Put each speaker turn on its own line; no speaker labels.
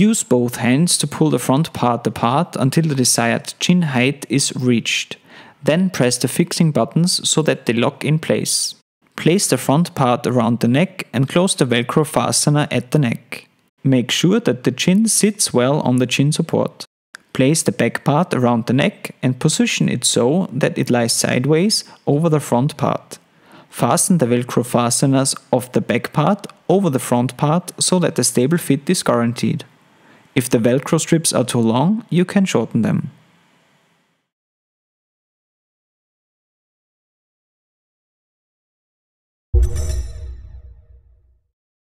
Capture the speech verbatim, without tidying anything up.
Use both hands to pull the front part apart until the desired chin height is reached. Then press the fixing buttons so that they lock in place. Place the front part around the neck and close the Velcro fastener at the neck. Make sure that the chin sits well on the chin support. Place the back part around the neck and position it so that it lies sideways over the front part. Fasten the Velcro fasteners of the back part over the front part so that a stable fit is guaranteed. If the Velcro strips are too long, you can shorten them.